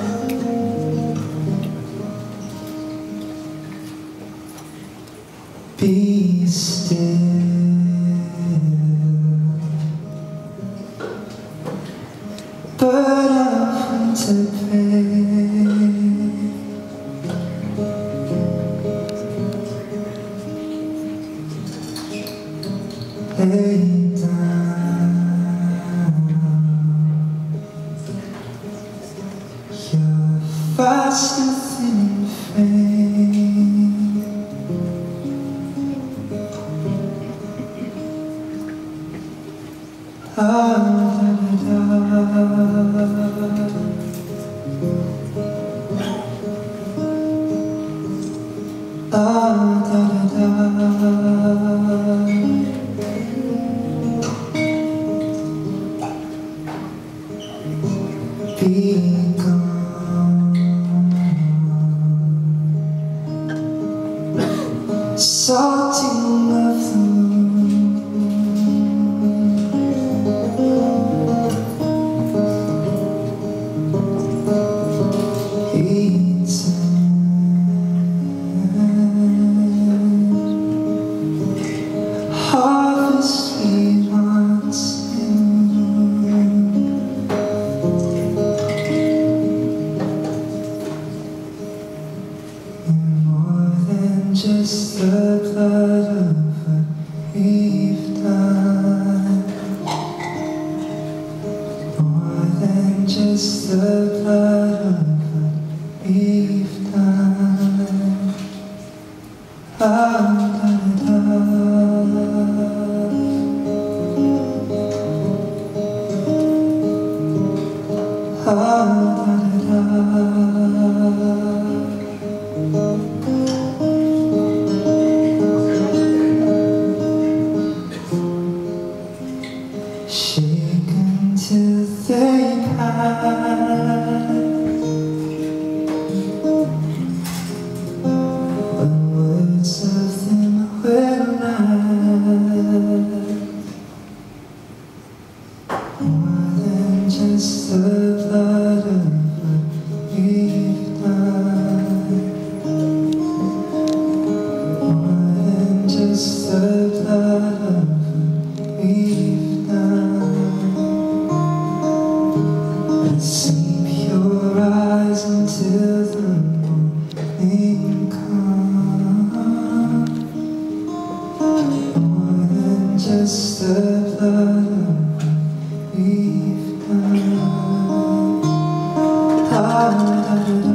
Be still, bird of winter pain, lay down, you're fast and thin and faint. Be gone, salting of the harvest we once knew, more than just the blood of what we've done, more than just the blood of what we've done. Shaken till they pass, when words of them will last, more than just the blood of what we've done, more than just the blood of what we've done. Sleep your eyes until the morning comes, more than just the blood of what we've done.